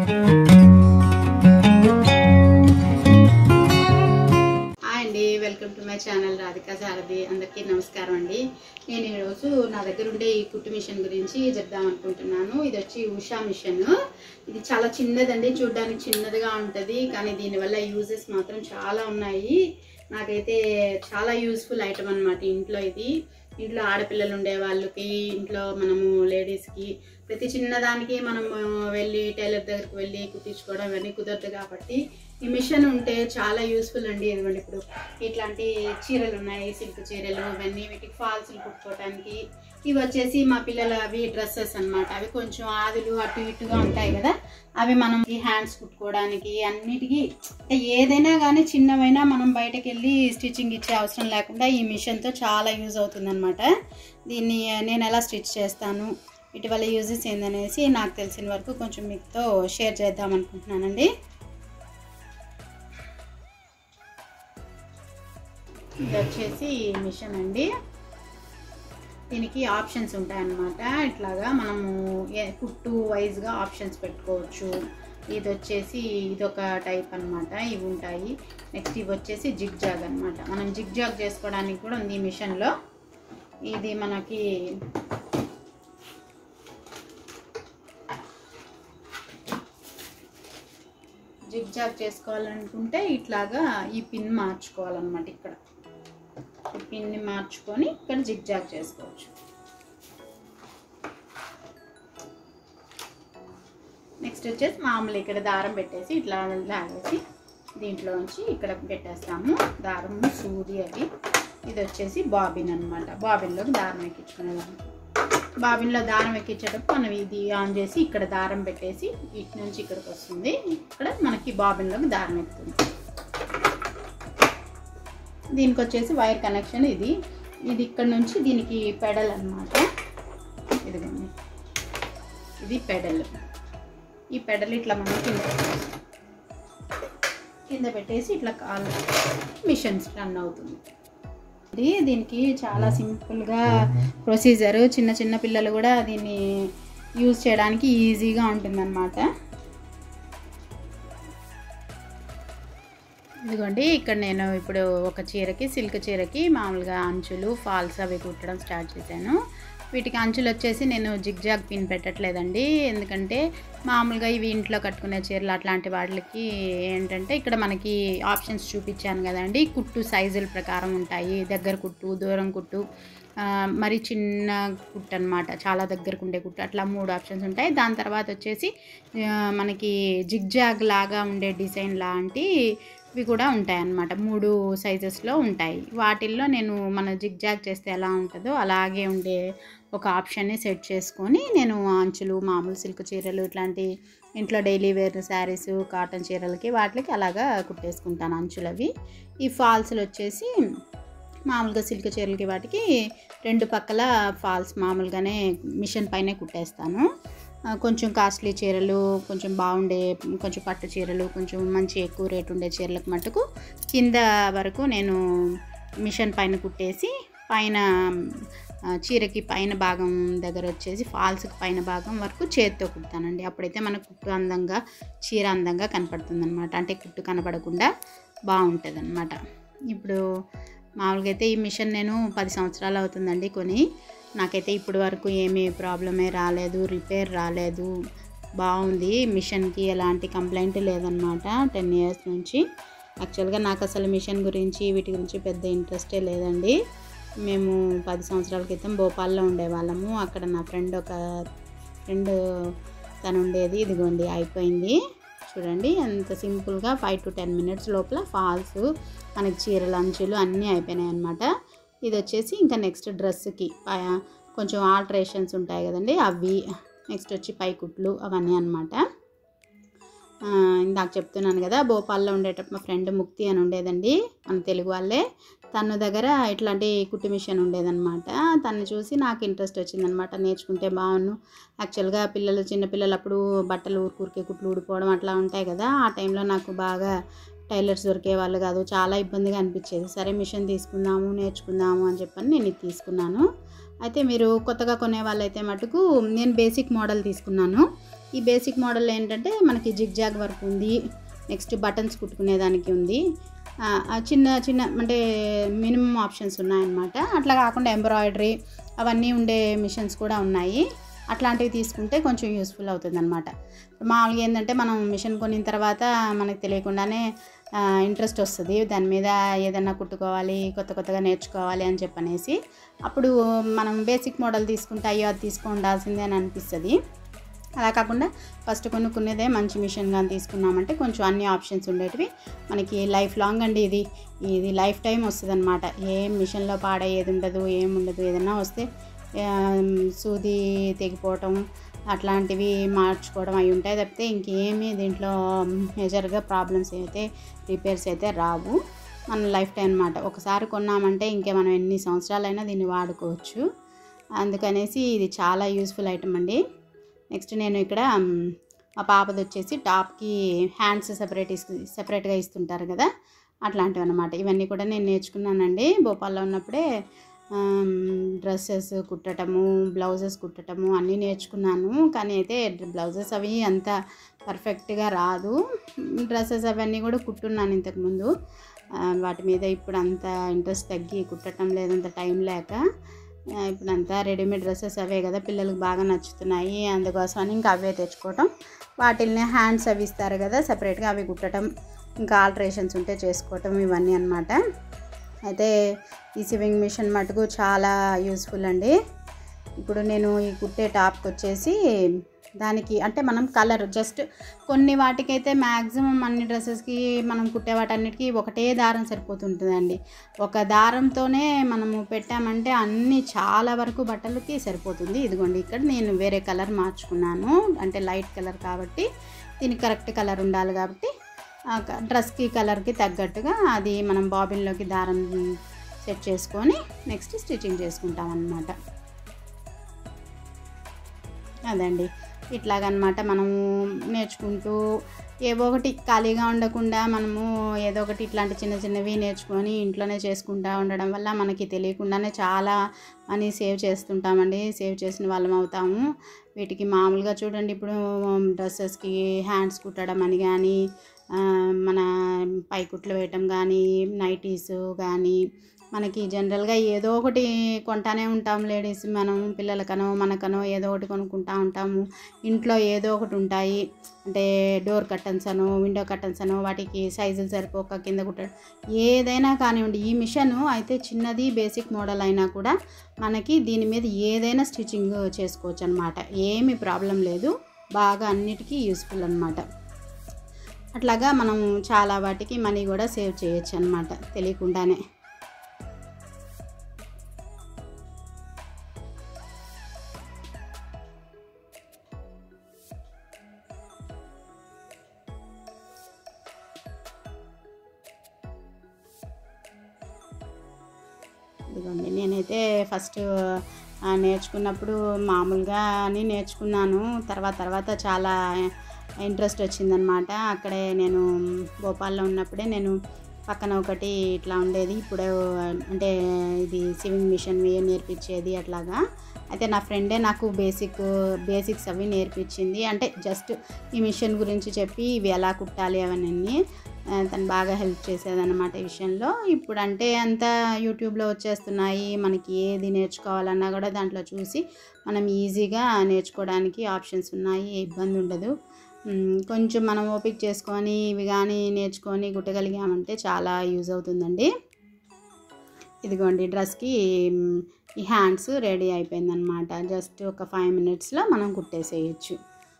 Welcome to my channel Radhika Sarathi. అందరికీ నమస్కారం అండి. నేను ఈరోజు నా దగ్గర ఉండే ఈ కుట్టు మిషన్ గురించి చెప్దాం అనుకుంటున్నాను. ఇది వచ్చి ఉషా మిషన్. ఇది చాలా చిన్నదండి, చూడడానికి చిన్నదిగా ఉంటుంది, కానీ దీనివల్ల యూజెస్ మాత్రం చాలా ఉన్నాయి. నాకైతే చాలా యూస్ఫుల్ ఐటమ్ అనమాట. ఇంట్లో ఆడపిల్లలు ఉండే వాళ్ళకి, ఇంట్లో మనము లేడీస్కి ప్రతి చిన్నదానికి మనం వెళ్ళి టైలర్ దగ్గరికి వెళ్ళి కుట్టించుకోవడం ఇవన్నీ కుదరదు కాబట్టి ఈ మిషన్ ఉంటే చాలా యూస్ఫుల్ అండి. ఇదిగోండి, ఇప్పుడు ఇట్లాంటి చీరలు ఉన్నాయి, సిల్క్ చీరలు, ఇవన్నీ వీటికి ఫాల్స్లు కుట్టుకోవడానికి. ఇవి వచ్చేసి మా పిల్లల అవి డ్రెస్సెస్ అనమాట. అవి కొంచెం ఆదులు అటు ఇటుగా ఉంటాయి కదా, అవి మనం ఈ హ్యాండ్స్ కుట్టుకోవడానికి అన్నిటికీ ఏదైనా కానీ చిన్నవైనా మనం బయటకు వెళ్ళి స్టిచ్చింగ్ ఇచ్చే అవసరం లేకుండా ఈ మిషన్తో చాలా యూజ్ అవుతుంది అనమాట. దీన్ని నేను ఎలా స్టిచ్ చేస్తాను, వీటి వల్ల యూజెస్ ఏందనేసి నాకు తెలిసిన వరకు కొంచెం మీతో షేర్ చేద్దాం అనుకుంటున్నానండి. ఇది వచ్చేసి మిషన్ అండి. దీనికి ఆప్షన్స్ ఉంటాయన్నమాట. ఇట్లాగా మనము కుట్టు వైజ్గా ఆప్షన్స్ పెట్టుకోవచ్చు. ఇది వచ్చేసి ఇదొక టైప్ అనమాట, ఇవి ఉంటాయి. నెక్స్ట్ ఇవి వచ్చేసి జిగ్ జాగ్ అనమాట. మనం జిగ్ జాగ్ చేసుకోవడానికి కూడా ఉంది ఈ మిషన్లో. ఇది మనకి జిగ్ జాగ్ చేసుకోవాలనుకుంటే ఇట్లాగా ఈ పిన్ మార్చుకోవాలన్నమాట. ఇక్కడ ఈ పిన్ని మార్చుకొని ఇక్కడ జిగ్ జాగ్ చేసుకోవచ్చు. నెక్స్ట్ వచ్చేసి మామూలు ఇక్కడ దారం పెట్టేసి ఇట్లా లాగేసి దీంట్లోంచి ఇక్కడ పెట్టేస్తాము. దారం, సూది అది. ఇది వచ్చేసి బాబిన్ అనమాట. బాబిన్లోకి దారం ఎక్కించుకునేదాన్ని. బాబిన్లో దారం ఎక్కించేటప్పుడు మనం ఇది ఆన్ చేసి ఇక్కడ దారం పెట్టేసి ఇటు నుంచి ఇక్కడికి వస్తుంది. ఇక్కడ మనకి బాబిన్లోకి దారం ఎక్కుతుంది. దీనికి వచ్చేసి వైర్ కనెక్షన్ ఇది ఇక్కడ నుంచి దీనికి పెడల్ అనమాట. ఇదిగోండి, ఇది పెడల్. ఈ పెడల్ ఇట్లా మనం కింద పెట్టేసి ఇట్లా కాల్ మిషన్స్ రన్ అవుతుంది. దీనికి చాలా సింపుల్గా ప్రొసీజర్. చిన్న పిల్లలు కూడా దీన్ని యూజ్ చేయడానికి ఈజీగా ఉంటుందన్నమాట. ఇదిగోండి, ఇక్కడ నేను ఇప్పుడు ఒక చీరకి, సిల్క్ చీరకి మామూలుగా అంచులు, ఫాల్స్ అవి కుట్టడం స్టార్ట్ చేశాను. వీటికి అంచులు వచ్చేసి నేను జిగ్ జాగ్ పిన్ పెట్టట్లేదండి. ఎందుకంటే మామూలుగా ఇవి ఇంట్లో కట్టుకునే చీరలు అట్లాంటి వాటికి ఏంటంటే ఇక్కడ మనకి ఆప్షన్స్ చూపించాను కదండి. కుట్టు సైజుల ప్రకారం ఉంటాయి. దగ్గర కుట్టు, దూరం కుట్టు, మరి చిన్న కుట్టు అనమాట, చాలా దగ్గరకు ఉండే కుట్టు, అట్లా 3 ఆప్షన్స్ ఉంటాయి. దాని తర్వాత వచ్చేసి మనకి జిగ్ జాగ్ లాగా ఉండే డిజైన్ లాంటి ఇవి కూడా ఉంటాయి అన్నమాట. 3 సైజెస్లో ఉంటాయి. వాటిల్లో నేను మన జిగ్ జాగ్ చేస్తే ఎలా ఉంటుందో అలాగే ఉండే ఒక ఆప్షన్ని సెట్ చేసుకొని నేను అంచులు, మామూలు సిల్క్ చీరలు, ఇట్లాంటి ఇంట్లో డైలీ వేర్ శారీస్, కాటన్ చీరలకి వాటికి అలాగా కుట్టేసుకుంటాను అంచులు అవి. ఈ ఫాల్స్లు వచ్చేసి మామూలుగా సిల్క్ చీరలకి వాటికి 2 పక్కల ఫాల్స్ మామూలుగానే మిషన్ పైనే కుట్టేస్తాను. కొంచెం కాస్ట్లీ చీరలు, కొంచెం బాగుండే, కొంచెం పట్టు చీరలు, కొంచెం మంచి ఎక్కువ రేటు ఉండే చీరలకు మట్టుకు కింద వరకు నేను మిషన్ పైన కుట్టేసి పైన చీరకి పైన భాగం దగ్గర వచ్చేసి ఫాల్స్కి పైన భాగం వరకు చేతితో కుడతానండి. అప్పుడైతే మనకు కుట్టు అందంగా, చీర అందంగా కనపడుతుంది అనమాట. అంటే కుట్టు కనపడకుండా బాగుంటుంది అనమాట. ఇప్పుడు మామూలుగా అయితే ఈ మిషన్ నేను 10 సంవత్సరాలు అవుతుందండి కొని. నాకైతే ఇప్పటి వరకు ఏమీ ప్రాబ్లమే రాలేదు, రిపేర్ రాలేదు, బాగుంది. మిషన్కి ఎలాంటి కంప్లైంట్ లేదనమాట 10 ఇయర్స్ నుంచి. యాక్చువల్గా నాకు అసలు మిషన్ గురించి వీటి గురించి పెద్ద ఇంట్రెస్టే లేదండి. మేము 10 సంవత్సరాల క్రితం భోపాల్లో ఉండేవాళ్ళము. అక్కడ నా ఫ్రెండ్ తను ఉండేది. ఇదిగోండి అయిపోయింది చూడండి, ఎంత సింపుల్గా 5 to 10 minutes లోపల ఫాల్స్, మనకి చీరలు, అంచులు అన్నీ అయిపోయినాయి అనమాట. ఇది వచ్చేసి ఇంకా నెక్స్ట్ డ్రెస్కి కొంచెం ఆల్టరేషన్స్ ఉంటాయి కదండి, అవి. నెక్స్ట్ వచ్చి పై కుట్లు అవన్నీ అనమాట. ఇందాక చెప్తున్నాను కదా, భోపాల్లో ఉండేటప్పుడు మా ఫ్రెండ్ ముక్తి అని ఉండేదండి, మన తెలుగు వాళ్ళే. తన దగ్గర ఇట్లాంటి కుట్టు మిషన్ ఉండేదన్నమాట. తను చూసి నాకు ఇంట్రెస్ట్ వచ్చిందనమాట, నేర్చుకుంటే బాగున్ను. యాక్చువల్గా చిన్నపిల్లలు అప్పుడు బట్టలు ఊరికే కుట్లు ఊడిపోవడం అట్లా ఉంటాయి కదా, ఆ టైంలో నాకు బాగా టైలర్స్ దొరికే వాళ్ళు కాదు, చాలా ఇబ్బందిగా అనిపించేది. సరే మిషన్ తీసుకుందాము, నేర్చుకుందాము అని చెప్పని నేను ఇది తీసుకున్నాను. అయితే మీరు కొత్తగా కొనే వాళ్ళైతే మటుకు నేను బేసిక్ మోడల్ తీసుకున్నాను. ఈ బేసిక్ మోడల్ ఏంటంటే మనకి జిగ్ జాగ్ వర్క్ ఉంది, నెక్స్ట్ బటన్స్ కుట్టుకునేదానికి ఉంది, చిన్న చిన్న అంటే మినిమం ఆప్షన్స్ ఉన్నాయన్నమాట. అట్లా కాకుండా ఎంబ్రాయిడరీ అవన్నీ ఉండే మిషన్స్ కూడా ఉన్నాయి. అట్లాంటివి తీసుకుంటే కొంచెం యూస్ఫుల్ అవుతుంది అనమాట. మామూలుగా ఏంటంటే మనం మిషన్ కొనిన తర్వాత మనకు తెలియకుండానే ఇంట్రెస్ట్ వస్తుంది దాని మీద, ఏదైనా కుట్టుకోవాలి, కొత్తగా నేర్చుకోవాలి అని చెప్పనేసి. అప్పుడు మనం బేసిక్ మోడల్ తీసుకుంటే అయ్యో అది తీసుకుండాల్సిందే అని అనిపిస్తుంది. అలా కాకుండా ఫస్ట్ కొనుక్కునేదే మంచి మిషన్ కానీ తీసుకున్నామంటే కొంచెం అన్ని ఆప్షన్స్ ఉండేటివి మనకి లైఫ్ లాంగ్ అండి. ఇది లైఫ్ టైం వస్తుంది అనమాట. ఏం మిషన్లో పాడేది ఉండదు, ఏముండదు. ఏదైనా వస్తే సూది తెగిపోవటం అట్లాంటివి మార్చుకోవడం అవి ఉంటాయి తప్పితే ఇంకేమీ దీంట్లో మేజర్గా ప్రాబ్లమ్స్ అయితే రిపేర్స్ అయితే రావు. మన లైఫ్ టైం అనమాట. ఒకసారి కొన్నామంటే ఇంకే మనం ఎన్ని సంవత్సరాలైనా దీన్ని వాడుకోవచ్చు. అందుకనేసి ఇది చాలా యూస్ఫుల్ ఐటమ్ అండి. నెక్స్ట్ నేను ఇక్కడ మా పాపది వచ్చేసి టాప్కి హ్యాండ్స్ సెపరేట్గా ఇస్తుంటారు కదా, అట్లాంటివి అనమాట. ఇవన్నీ కూడా నేను నేర్చుకున్నానండి భోపాల్లో ఉన్నప్పుడే. డ్రెస్సెస్ కుట్టటము, బ్లౌజెస్ కుట్టటము అన్నీ నేర్చుకున్నాను. కానీ అయితే బ్లౌజెస్ అవి అంత పర్ఫెక్ట్గా రాదు. డ్రెస్సెస్ అవన్నీ కూడా కుట్టున్నాను ఇంతకుముందు. వాటి మీద ఇప్పుడు అంత ఇంట్రెస్ట్ తగ్గి కుట్టడం లేదంత టైం లేక. ఇప్పుడు అంతా రెడీమేడ్ డ్రెస్సెస్ అవే కదా పిల్లలకు బాగా నచ్చుతున్నాయి. అందుకోసమని ఇంకా అవే తెచ్చుకోవటం, వాటిల్ని హ్యాండ్స్ అవి ఇస్తారు కదా సెపరేట్గా, అవి కుట్టడం, ఇంకా ఆల్టరేషన్స్ ఉంటే చేసుకోవటం, ఇవన్నీ అన్నమాట. అయితే ఈ సివింగ్ మిషన్ మటుకు చాలా యూస్ఫుల్ అండి. ఇప్పుడు నేను ఈ కుట్టే టాప్కి వచ్చేసి దానికి అంటే మనం కలర్ జస్ట్ కొన్ని వాటికైతే మ్యాక్సిమం అన్ని డ్రెస్సెస్కి మనం కుట్టే వాటన్నిటికీ ఒకటే దారం సరిపోతుంటుందండి. ఒక దారంతోనే మనము పెట్టామంటే అన్నీ చాలా వరకు బట్టలకి సరిపోతుంది. ఇదిగోండి ఇక్కడ నేను వేరే కలర్ మార్చుకున్నాను, అంటే లైట్ కలర్ కాబట్టి దీనికి కరెక్ట్ కలర్ ఉండాలి కాబట్టి డ్రెస్కి కలర్కి తగ్గట్టుగా అది మనం బాబిన్లోకి దారం సెట్ చేసుకొని నెక్స్ట్ స్టిచ్చింగ్ చేసుకుంటాం అన్నమాట. అదండి ఇట్లాగనమాట. మనము నేర్చుకుంటూ ఏవో ఒకటి ఖాళీగా ఉండకుండా మనము ఏదో ఒకటి ఇట్లాంటి చిన్న చిన్నవి నేర్చుకొని ఇంట్లోనే చేసుకుంటూ ఉండడం వల్ల మనకి తెలియకుండానే చాలా మనీ సేవ్ చేస్తుంటామండి. సేవ్ చేసిన వాళ్ళం అవుతాము. వీటికి మామూలుగా చూడండి ఇప్పుడు డ్రెస్సెస్కి హ్యాండ్స్ కుట్టడం అని కానీ, మన పైకుట్లు వేయటం కానీ, నైటీస్ కానీ, మనకి జనరల్గా ఏదో ఒకటి కొంటానే ఉంటాం లేడీస్. మనం పిల్లలకనో మనకనో ఏదో ఒకటి కొనుక్కుంటూ ఉంటాము. ఇంట్లో ఏదో ఒకటి ఉంటాయి, అంటే డోర్ కర్టన్స్ అనో విండో కర్టన్స్ అనో వాటికి సైజులు సరిపోక కింద కుట్టడం, ఏదైనా కానివ్వండి. ఈ మిషన్ అయితే చిన్నది బేసిక్ మోడల్ అయినా కూడా మనకి దీని మీద ఏదైనా స్టిచ్చింగ్ చేసుకోవచ్చు అనమాట. ఏమీ ప్రాబ్లం లేదు, బాగా అన్నిటికీ యూస్ఫుల్ అనమాట. అట్లాగా మనం చాలా వాటికి మనీ కూడా సేవ్ చేయొచ్చు అనమాట తెలియకుండానే. ఇదిగోండి నేనైతే ఫస్ట్ నేర్చుకున్నప్పుడు మామూలుగానే నేర్చుకున్నాను. తర్వాత చాలా ఇంట్రెస్ట్ వచ్చిందనమాట. అక్కడే నేను భోపాల్లో ఉన్నప్పుడే నేను పక్కన ఒకటి ఇట్లా ఉండేది, ఇప్పుడు అంటే ఇది సివింగ్ మిషన్ నేర్పించేది అట్లాగా. అయితే నా ఫ్రెండే నాకు బేసిక్స్ అవి నేర్పించింది. అంటే జస్ట్ ఈ మిషన్ గురించి చెప్పి ఇవి ఎలా కుట్టాలి అవన్నీ తను బాగా హెల్ప్ చేసేదన్నమాట ఈ విషయంలో. ఇప్పుడు అంటే అంతా యూట్యూబ్లో వచ్చేస్తున్నాయి, మనకి ఏది నేర్చుకోవాలన్నా కూడా దాంట్లో చూసి మనం ఈజీగా నేర్చుకోవడానికి ఆప్షన్స్ ఉన్నాయి, ఇబ్బంది ఉండదు. కొంచెం మనం ఓపిక చేసుకొని ఇవి కానీ నేర్చుకొని కుట్టగలిగామంటే చాలా యూజ్ అవుతుందండి. ఇదిగోండి డ్రెస్కి ఈ హ్యాండ్స్ రెడీ అయిపోయిందనమాట. జస్ట్ ఒక 5 minutesలో మనం కుట్టేసేయచ్చు.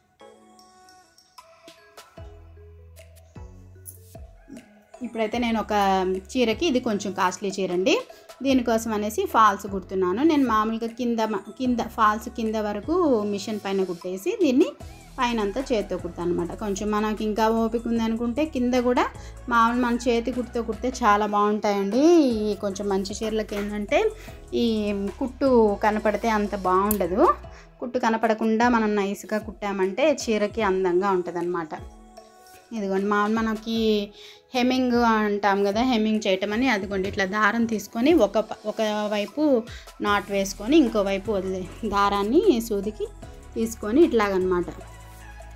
ఇప్పుడైతే నేను ఒక చీరకి, ఇది కొంచెం కాస్ట్లీ చీర అండి, దీనికోసం అనేసి ఫాల్స్ కుడుతున్నాను. నేను మామూలుగా కింద ఫాల్స్ కింద వరకు మిషన్ పైన కుట్టేసి దీన్ని పైన అంతా చేతితో కుడతాను అనమాట. కొంచెం మనకి ఇంకా ఓపిక ఉందనుకుంటే కింద కూడా మామూలు మన చేతి కుట్టుతో కుడితే చాలా బాగుంటాయండి. ఈ కొంచెం మంచి చీరలకి ఏంటంటే ఈ కుట్టు కనపడితే అంత బాగుండదు. కుట్టు కనపడకుండా మనం నైస్గా కుట్టామంటే చీరకి అందంగా ఉంటుంది అన్నమాట. ఇదిగోండి మామూలు మనకి హెమ్మింగ్ అంటాం కదా, హెమ్మింగ్ చేయటం అని, అదిగోండి ఇట్లా దారం తీసుకొని ఒక వైపు నాట్ వేసుకొని ఇంకోవైపు వదిలే దారాన్ని సూదికి తీసుకొని ఇట్లాగనమాట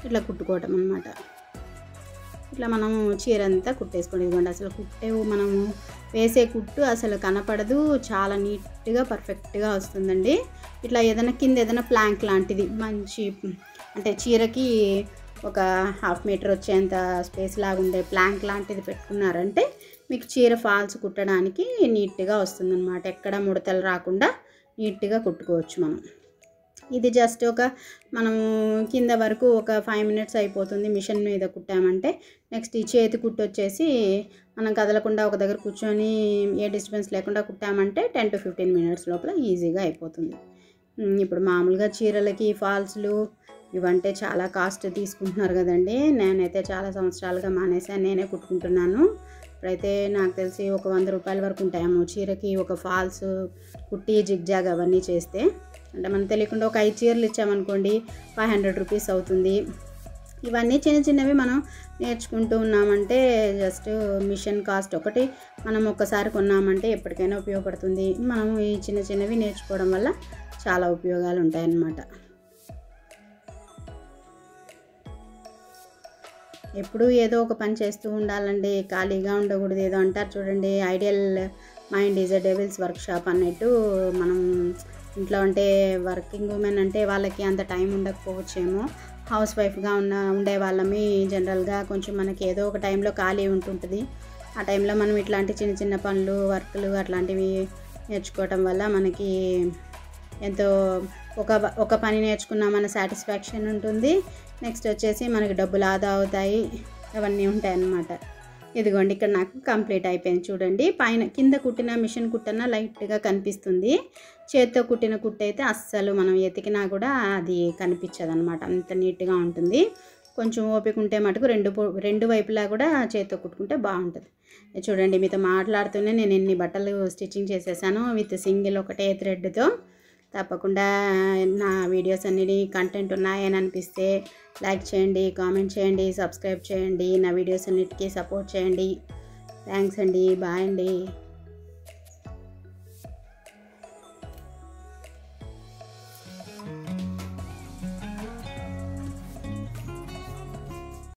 ఇట్లా కుట్టుకోవటం అన్నమాట. ఇట్లా మనము చీర అంతా కుట్టేసుకోండి. ఇదిగోండి అసలు కుట్టేవు మనము వేసే కుట్టు అసలు కనపడదు, చాలా నీట్గా పర్ఫెక్ట్గా వస్తుందండి. ఇట్లా ఏదైనా కింద ఏదైనా ప్లాంక్ లాంటిది మంచి అంటే చీరకి ఒక 1/2 మీటర్ వచ్చేంత స్పేస్ లాగా ఉండే ప్లాంక్ లాంటిది పెట్టుకున్నారంటే మీకు చీర ఫాల్స్ కుట్టడానికి నీట్గా వస్తుందన్నమాట. ఎక్కడ ముడతలు రాకుండా నీట్గా కుట్టుకోవచ్చు మనం. ఇది జస్ట్ మనము కింద వరకు ఒక 5 మినిట్స్ అయిపోతుంది మిషన్ మీద కుట్టామంటే. నెక్స్ట్ ఈ చేతి కుట్టు వచ్చేసి మనం కదలకుండా ఒక దగ్గర కూర్చొని ఏ డిస్టర్బెన్స్ లేకుండా కుట్టామంటే 10 to 15 మినిట్స్ లోపల ఈజీగా అయిపోతుంది. ఇప్పుడు మామూలుగా చీరలకి ఫాల్స్లు ఇవంటే చాలా కాస్ట్ తీసుకుంటున్నారు కదండి. నేనైతే చాలా సంవత్సరాలుగా మానేసాను, నేనే కుట్టుకుంటున్నాను. ఇప్పుడైతే నాకు తెలిసి ఒక 100 రూపాయల వరకు ఉంటాయేమో చీరకి ఒక ఫాల్స్ కుట్టి జిగ్జాగ్ అవన్నీ చేస్తే. అంటే మనం తెలియకుండా ఒక 5 చీరలు ఇచ్చామనుకోండి 500 రూపీస్ అవుతుంది. ఇవన్నీ చిన్న చిన్నవి మనం నేర్చుకుంటూ ఉన్నామంటే జస్ట్ మిషన్ కాస్ట్ ఒకటి మనం ఒక్కసారి కొన్నామంటే ఎప్పటికైనా ఉపయోగపడుతుంది. మనము ఈ చిన్న చిన్నవి నేర్చుకోవడం వల్ల చాలా ఉపయోగాలు ఉంటాయన్నమాట. ఎప్పుడూ ఏదో ఒక పని చేస్తూ ఉండాలండి, ఖాళీగా ఉండకూడదు. ఏదో అంటారు చూడండి, ideal mind is a devil's workshop అన్నట్టు. మనం ఇంట్లో అంటే వర్కింగ్ ఉమెన్ అంటే వాళ్ళకి అంత టైం ఉండకపోవచ్చేమో. హౌస్ వైఫ్గా ఉండే వాళ్ళమి జనరల్గా కొంచెం మనకి ఏదో ఒక టైంలో ఖాళీ ఉంటుంటుంది. ఆ టైంలో మనం ఇట్లాంటి చిన్న చిన్న పనులు వర్క్లు అట్లాంటివి నేర్చుకోవటం వల్ల మనకి ఎంతో ఒక పని నేర్చుకున్నామన్న సాటిస్ఫాక్షన్ ఉంటుంది. నెక్స్ట్ వచ్చేసి మనకి డబ్బులు ఆదా అవుతాయి, అవన్నీ ఉంటాయన్నమాట. ఇదిగోండి ఇక్కడ నాకు కంప్లీట్ అయిపోయింది చూడండి. పైన కింద కుట్టిన మిషన్ కుట్టన లైట్గా కనిపిస్తుంది. చేత్తో కుట్టిన కుట్టు అయితే అస్సలు మనం ఎతికినా కూడా అది కనిపించదు అనమాట, అంత నీట్గా ఉంటుంది. కొంచెం ఓపిక ఉంటే మటుకు రెండు వైపులా కూడా చేత్తో కుట్టుకుంటే బాగుంటుంది. చూడండి మీతో మాట్లాడుతూనే నేను ఎన్ని బట్టలు స్టిచ్చింగ్ చేసేసాను విత్ సింగిల్ ఒకటే థ్రెడ్తో. తప్పకుండా నా వీడియోస్ అన్ని కంటెంట్ ఉన్నాయని అనిపిస్తే లైక్ చేయండి, కామెంట్ చేయండి, సబ్స్క్రైబ్ చేయండి, నా వీడియోస్ అన్నిటికీ సపోర్ట్ చేయండి. థ్యాంక్స్ అండి, బాయ్ అండి.